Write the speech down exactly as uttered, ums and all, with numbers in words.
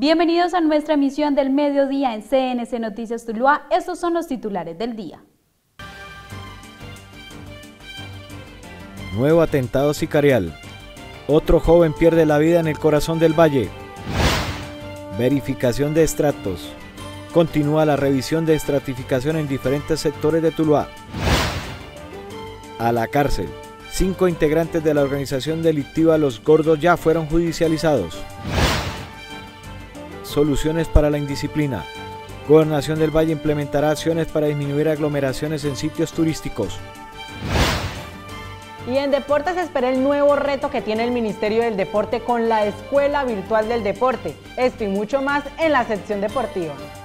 Bienvenidos a nuestra emisión del mediodía en C N C Noticias Tuluá. Estos son los titulares del día. Nuevo atentado sicarial. Otro joven pierde la vida en el corazón del valle. Verificación de estratos. Continúa la revisión de estratificación en diferentes sectores de Tuluá. A la cárcel. Cinco integrantes de la organización delictiva Los Gordos ya fueron judicializados. Soluciones para la indisciplina. Gobernación del Valle implementará acciones para disminuir aglomeraciones en sitios turísticos. Y en deportes se espera el nuevo reto que tiene el Ministerio del Deporte con la Escuela Virtual del Deporte. Esto y mucho más en la sección deportiva.